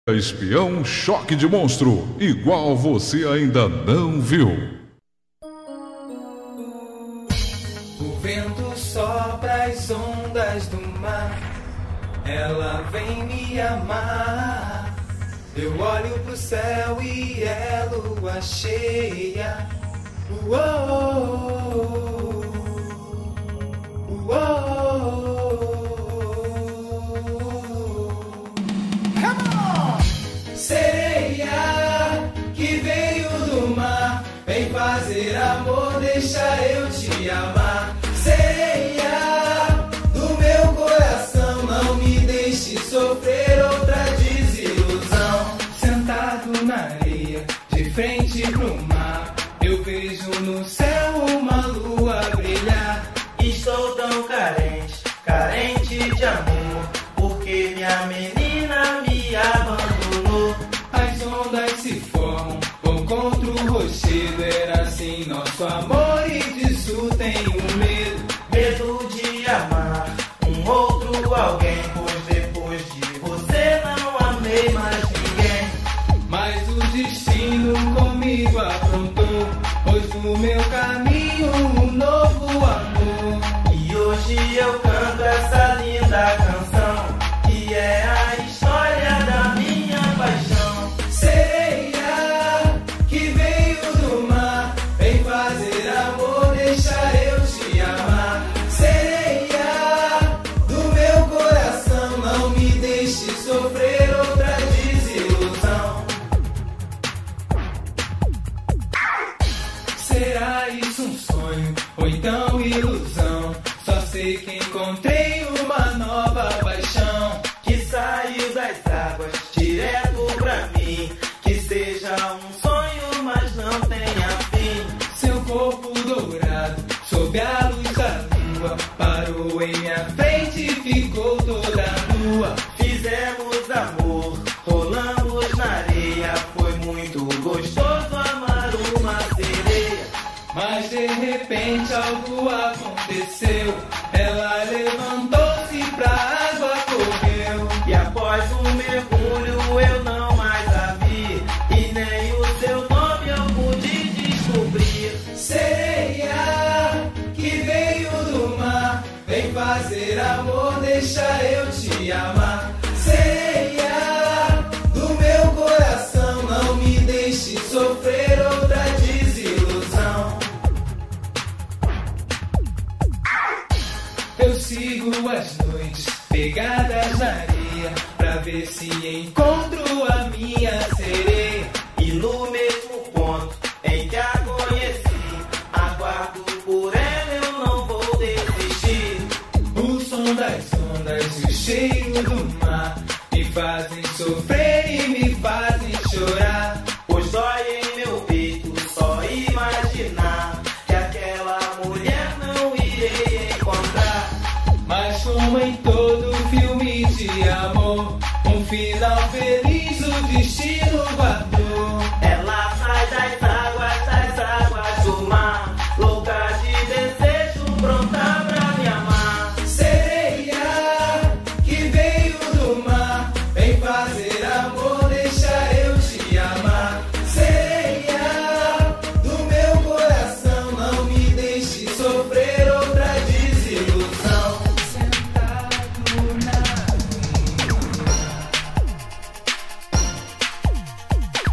Espião Choque de Monstro, igual você ainda não viu. O vento sopra as ondas do mar, ela vem me amar. Eu olho pro céu e é lua cheia. Uou, uou. Sereia que veio do mar, vem fazer amor, deixa eu te amar. Sereia do meu coração, não me deixe sofrer outra desilusão. Sentado na areia, de frente pro mar, eu vejo no céu uma lua brilhar. Estou tão carente, carente de amor, porque minha menina me abandonou. As ondas se formam, vão contra o rochedo. Era assim nosso amor e disso tenho medo. Medo de amar um outro alguém, pois depois de você não amei mais ninguém. Mas o destino comigo aprontou, pôs no meu caminho um novo amor. E hoje eu canto essa linda canção, que é a história da minha paixão. Sereia que veio do mar, vem fazer amor, deixa eu te amar. Sereia do meu coração, não me deixe sofrer outra desilusão. Será isso um sonho ou então ilusão? Só sei que encontrei uma nova paixão, Que saiu das águas direto pra mim, que seja um sonho, mas não tenha fim. seu corpo dourado sob a luz da lua, parou em minha frente e ficou toda nua. Fizemos amor, rolamos na areia, foi muito gostoso amar uma sereia. Mas de repente algo aconteceu, ela levantou-se pra água, correu. E após um mergulho eu não mais a vi, e nem o seu nome eu pude descobrir. Sereia que veio do mar, vem fazer amor, deixa eu te amar. Sereia do meu coração, não me deixe sofrer outra desilusão. Eu sigo as noites pegadas na areia, pra ver se encontro a minha sereia. E no mesmo ponto em que a conheci, aguardo por ela, eu não vou desistir. O som das ondas e o cheiro do mar me fazem sofrer e me fazem chorar. Pois dói em meu peito só imaginar que aquela mulher não irei encontrar. Mas como em todo filme de amor, um final feliz o destino guardou. Ela sai das águas do mar, louca de desejo, pronta pra me amar. Sereia que veio do mar, vem fazer amor, deixa eu te amar. Sereia do meu coração, não me deixe sofrer outra desilusão. Sentado na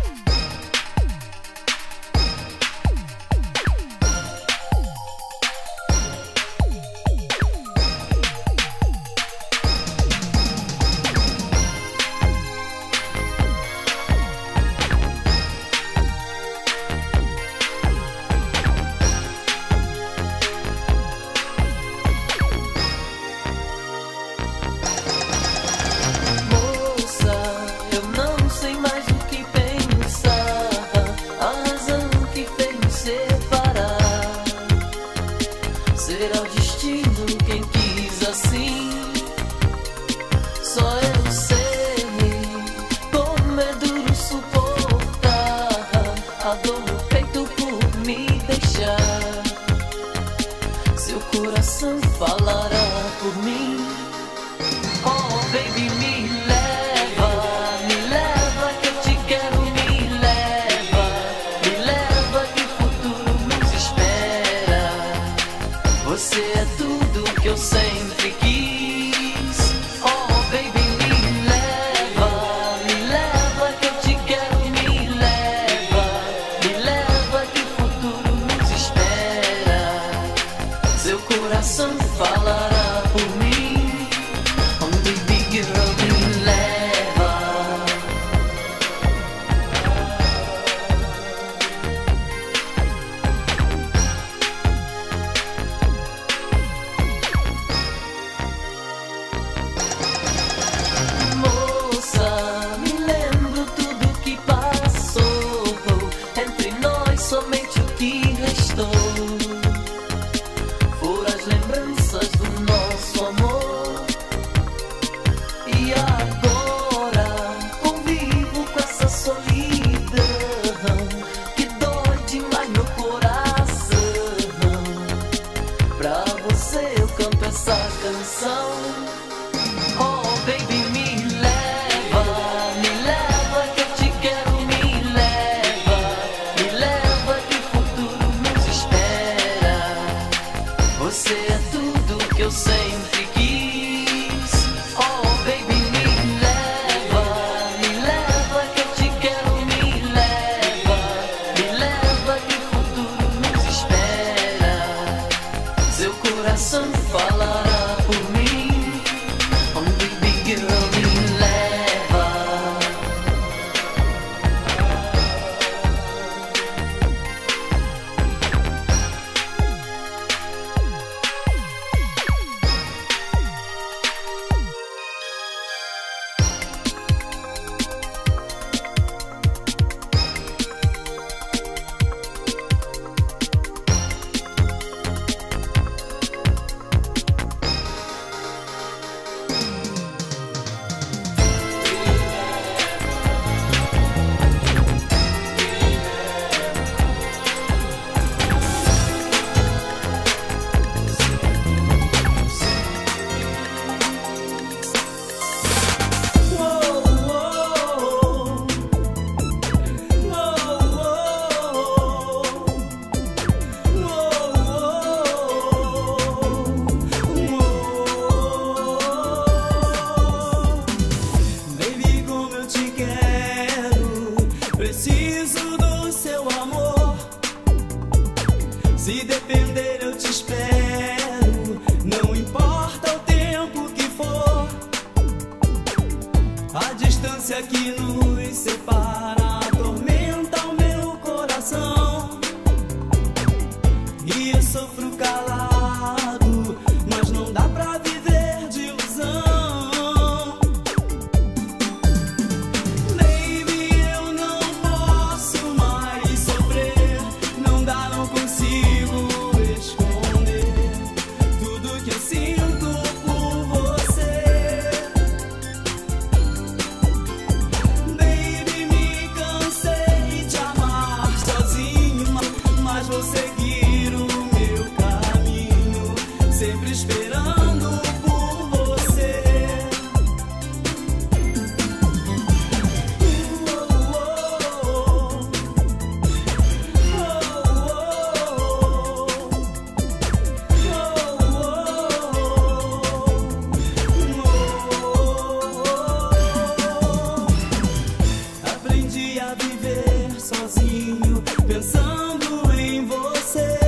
pra viver sozinho, pensando em você.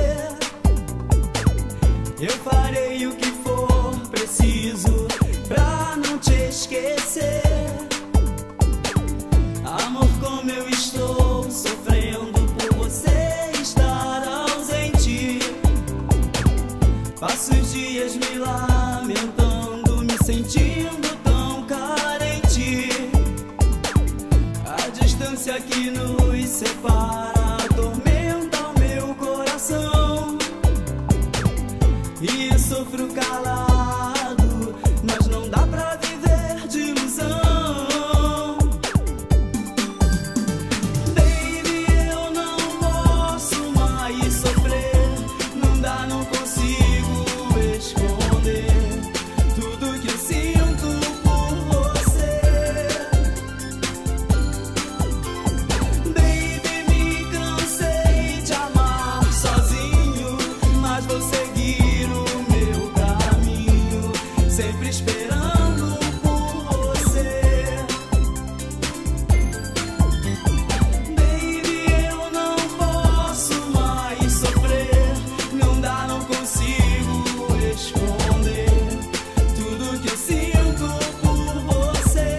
Eu farei o que for preciso pra não te esquecer. Amor, como eu estou sofrendo por você estar ausente. Passo os dias me lamentando, me sentindo tão carente. A distância que nos separa atormenta o meu coração. E eu sofro calado, mas não dá pra viver de ilusão. Baby, eu não posso mais sofrer. Não dá, não consigo esconder tudo que eu sinto por você. Baby, me cansei de amar sozinho, mas vou seguir o meu caminho, sempre esperando por você. Baby, eu não posso mais sofrer. Não dá, não consigo esconder tudo que eu sinto por você.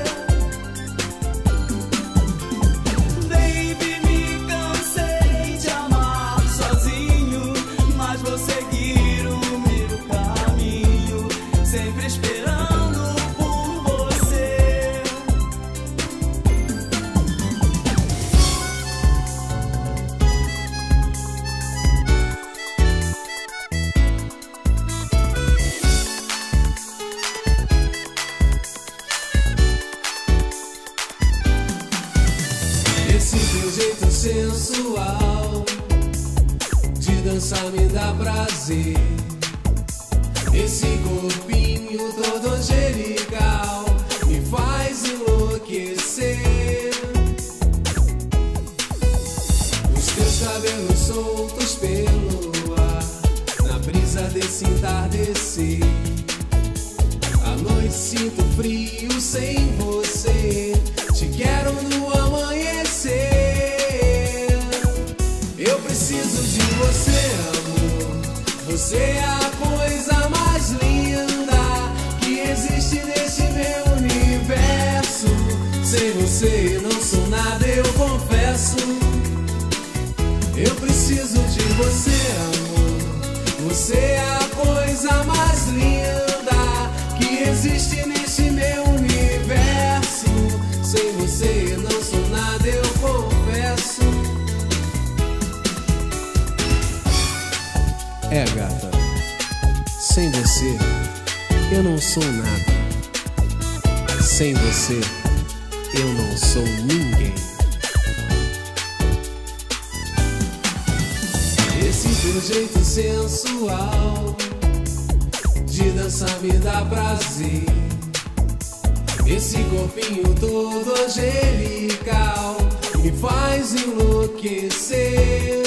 Baby, me cansei de amar sozinho, mas vou seguir o meu caminho, sempre esperando por você. Esse teu jeito sensual de dançar me dá prazer. Esse corpinho todo angelical me faz enlouquecer. Os teus cabelos soltos pelo ar, na brisa desse entardecer. À noite sinto frio sem você, te quero no amanhecer. Eu preciso de você, amor. Você é a coisa mais linda que existe neste meu universo. Sem você não sou nada, eu confesso. Eu preciso de você, amor. Você é a coisa mais linda que existe neste meu universo. Sem você não sou nada, eu confesso. É, gata, sem você eu não sou nada. Sem você eu não sou ninguém. Esse teu jeito sensual de dançar me dá prazer. Esse corpinho todo angelical me faz enlouquecer.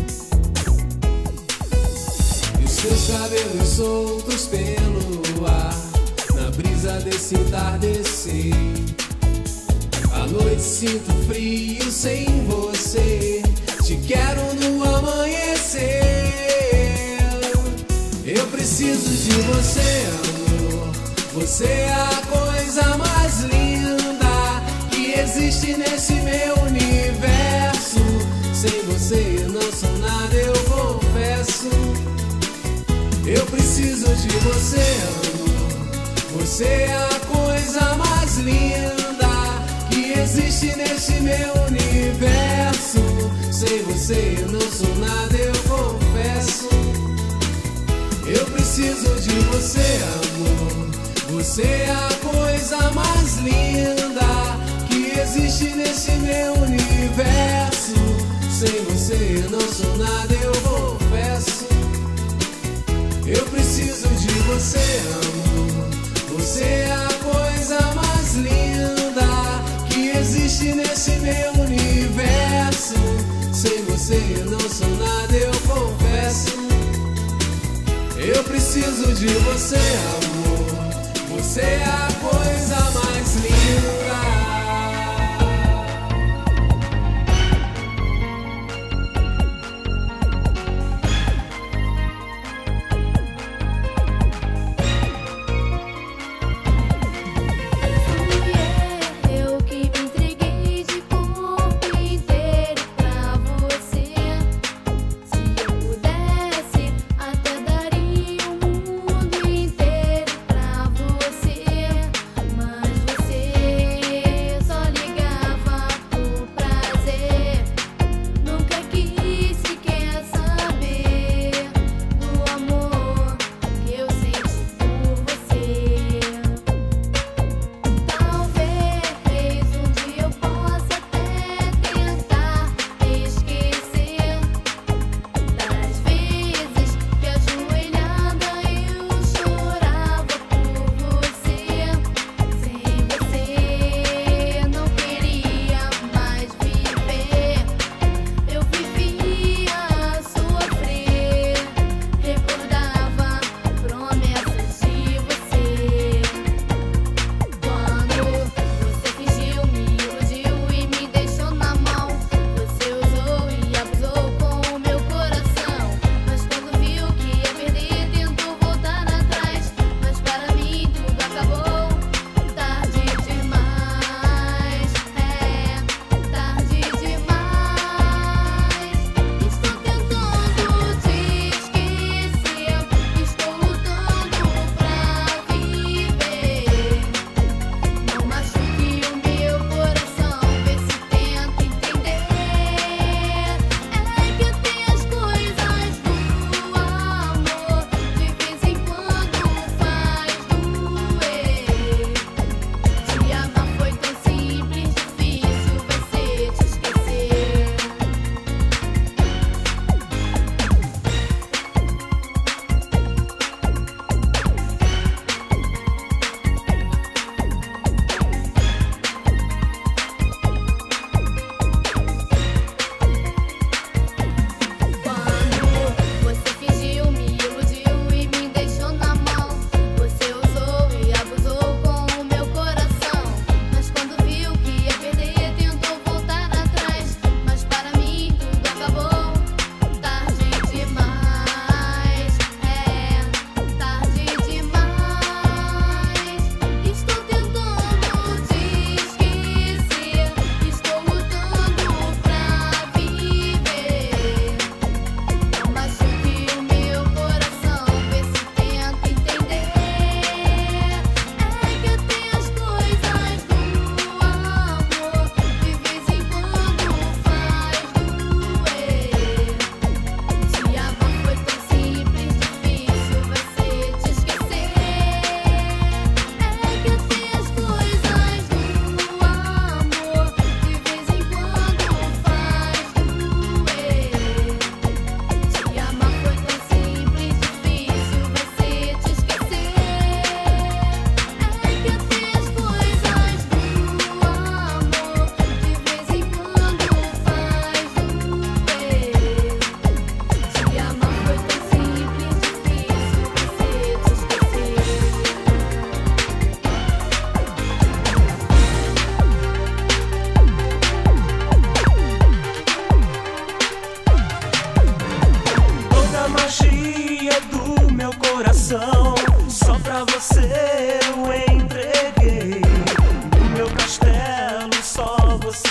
E os teus cabelos soltos pelo ar, na brisa desse entardecer. À noite sinto frio sem você, te quero no amanhecer. Eu preciso de você, amor. Você é a coisa mais linda que existe nesse meu universo. Sem você não sou nada, eu confesso. Eu preciso de você, amor. Você é a coisa mais linda que existe nesse meu universo. Sem você não sou nada, eu confesso. Eu preciso de você, amor. Você é a coisa mais linda que existe nesse meu universo. Sem você não sou nada, eu confesso. Eu preciso de você, amor. Você é a coisa mais linda que existe nesse meu universo. Sem você não sou nada, eu confesso. Eu preciso de você, amor. Você é a coisa mais linda.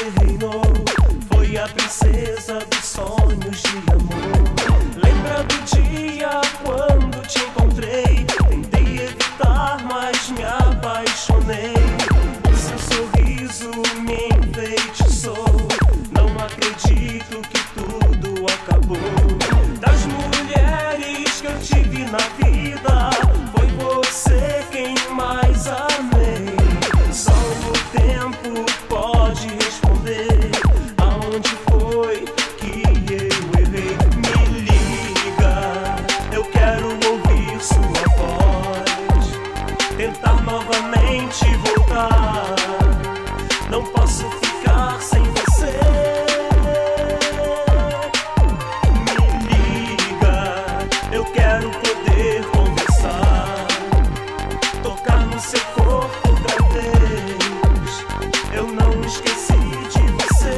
reinou. Foi a princesa dos sonhos de amor. Lembra do dia quando te encontrei? Tentei evitar, mas me apaixonei. O seu sorriso me enfeitiçou. Não acredito que tudo acabou. Das mulheres que eu tive na vida, foi você quem mais amei. Só o tempo pode responder aonde foi que eu errei. Me liga, eu quero ouvir sua voz, tentar novamente voltar. Não posso ficar sem você. Me liga, eu quero poder conversar, tocar no seu corpo outra vez. Eu não esqueci de você.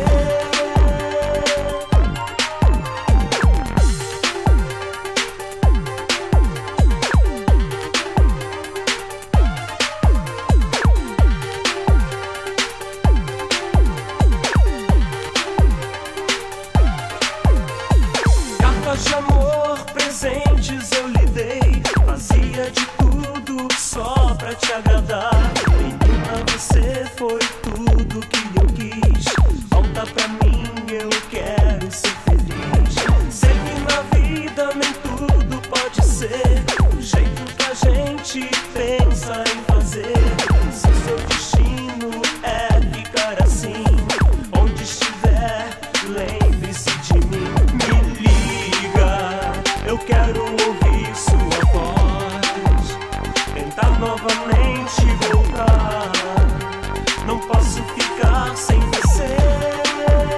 Cartas de amor, presentes eu lhe dei. Fazia de tudo só pra te agradar. Menina, você foi tudo que eu quis. Volta pra mim, eu quero ser feliz. Sei que na vida nem tudo pode ser do jeito que a gente pensa em fazer. Se seu destino é ficar assim, onde estiver, lembre-se de mim. Me liga, eu quero ouvir sua voz, tentar novamente voltar. Não posso ficar sem você.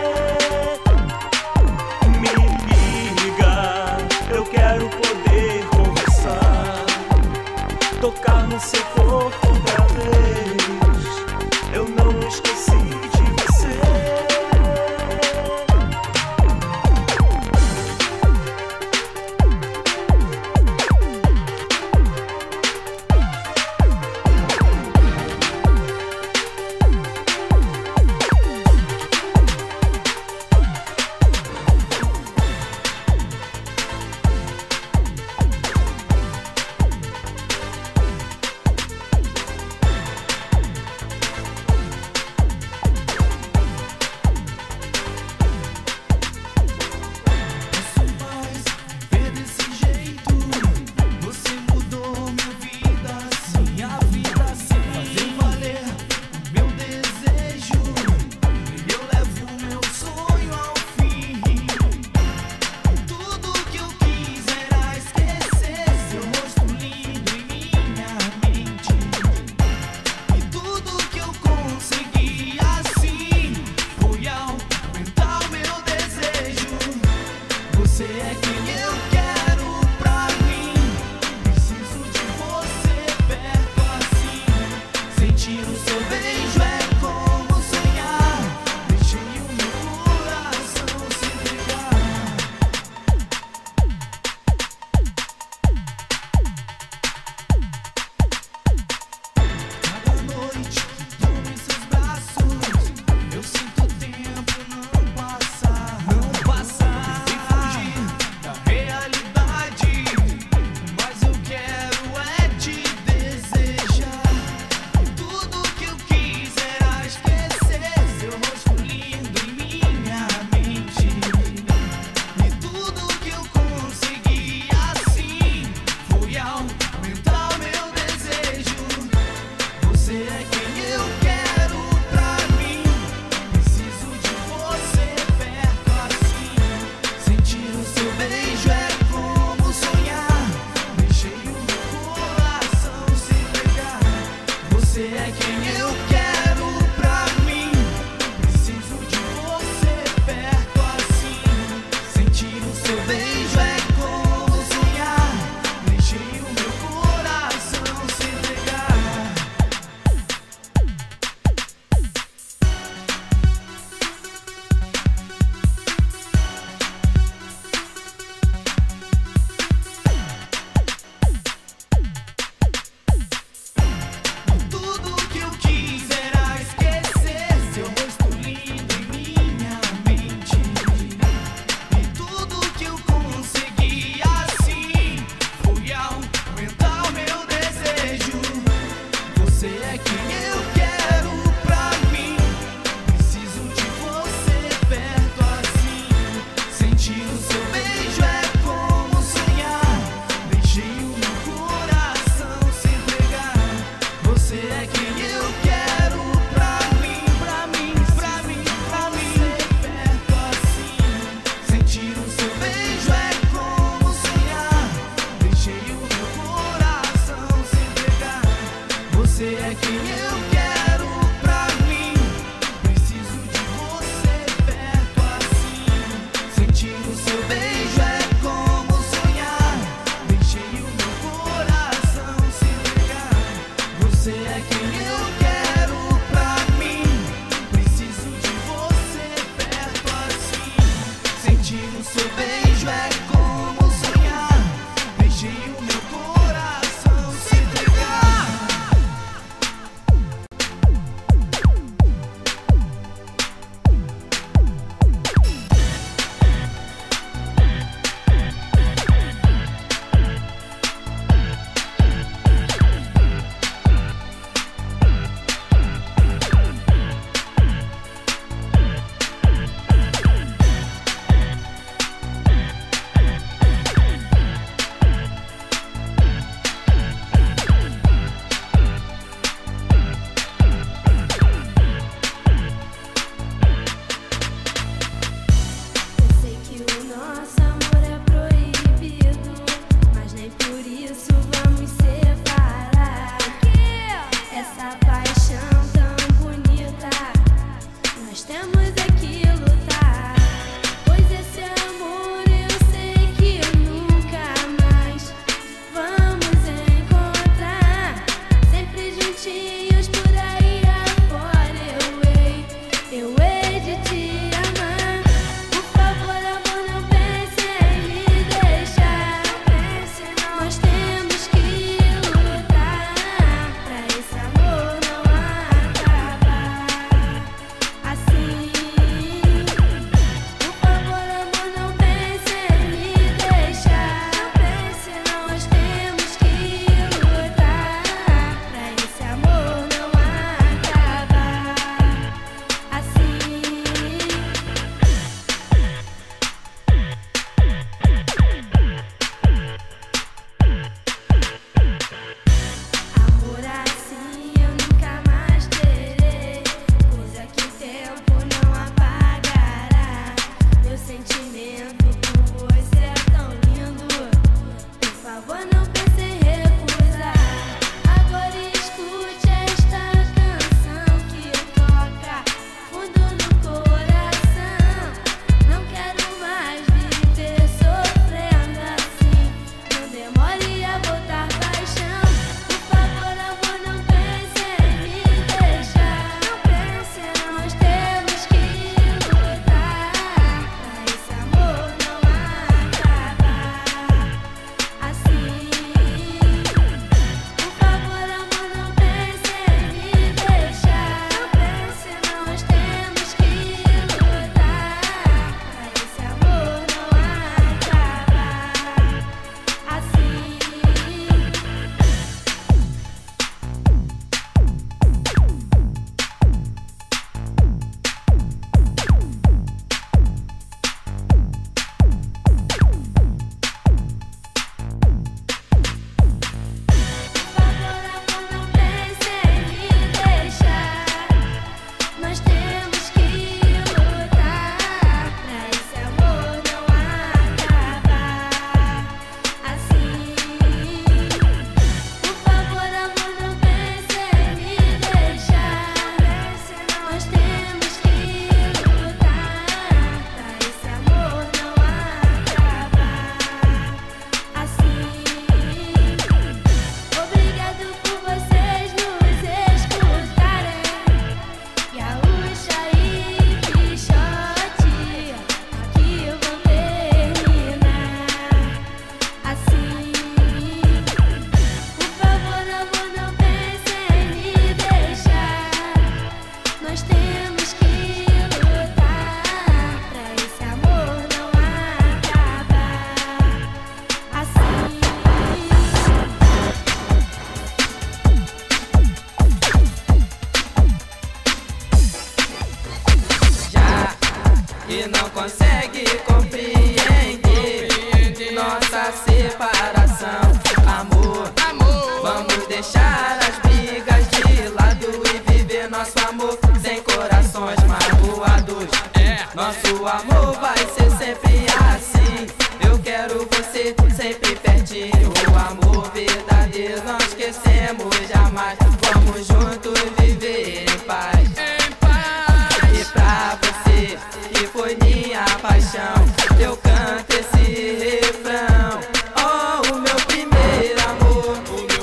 e não consegue compreender nossa separação. Amor, vamos deixar as brigas de lado e viver nosso amor sem corações magoados. Nosso amor vai ser sempre assim. Eu quero você sempre pertinho. O amor verdadeiro não esquecemos jamais. Vamos juntos viver em paz. E pra você que foi minha paixão, eu canto esse refrão. Oh, o meu primeiro amor,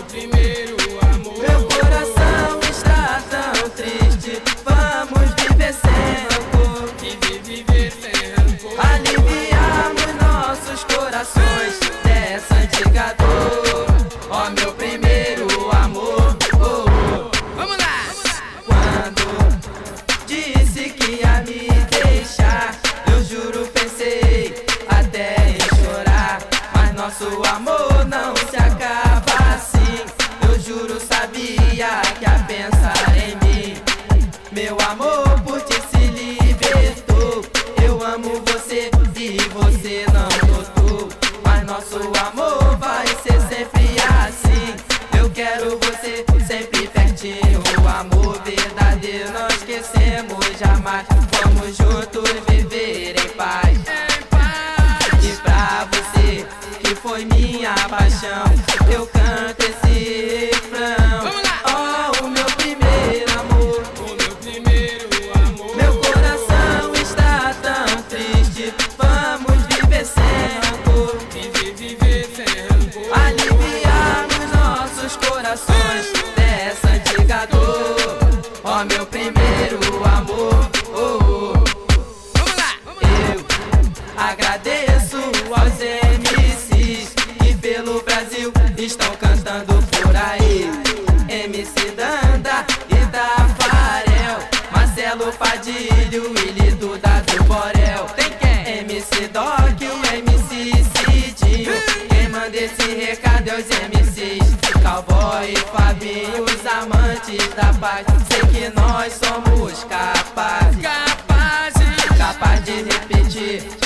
meu coração está tão triste. Vamos viver sem rancor, aliviarmos nossos corações dessa antiga dor. Oh, meu primeiro amor, vamos lá! Quando disse que ia me deixar, eu juro, pensei até em chorar. Mas nosso amor não se acaba assim. Eu juro, sabia que ia pensar em mim. Meu amor por ti se libertou. Eu amo você e você não notou. Mas nosso amor vai ser sempre assim. Eu quero você sempre pertinho. O amor verdadeiro não esquecemos jamais. Vamos juntos viver em paz. E pra você que foi minha paixão, eu canto esse refrão. Oh, o meu primeiro amor, meu coração está tão triste. Vamos viver sem rancor, aliviarmos nossos corações dessa antiga dor. Oh, meu primeiro amor, vamos lá! Eu agradeço aos MCs que pelo Brasil estão cantando por aí. MC Danda e Tafarel, Marcelo Padilho e Lido da do Borel. Tem quem? MC Doc e o MC Cidinho. Quem manda esse recado é os MCs Cowboy e Fabinho, os amantes da paz. Sei que nós somos capazes de repetir